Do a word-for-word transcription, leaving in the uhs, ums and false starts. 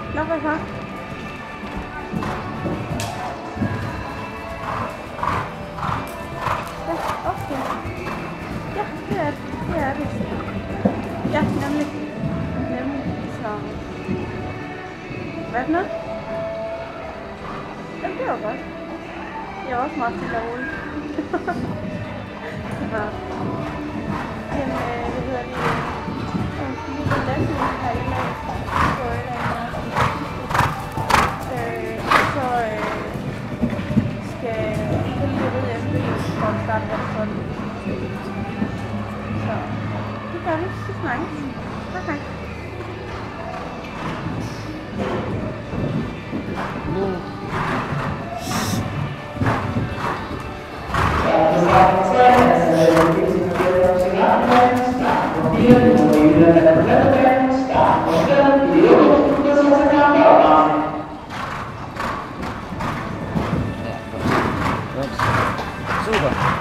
Nå, hvad så? Ja, okay. Ja, det er det. Det er det. Ja, nemlig. Nemlig. Så. Hvad er det nu? Jamen, det var godt. Jeg er også meget til at rulle. Så. Jamen, øh, hvad hedder det? Jeg skal lige få læsning herinde på et eller andet. Øh, så øh, skal jeg lige rydde jeg spille for at starte vores sådan. Så det gør vi. Det snakkes. Okay. Super.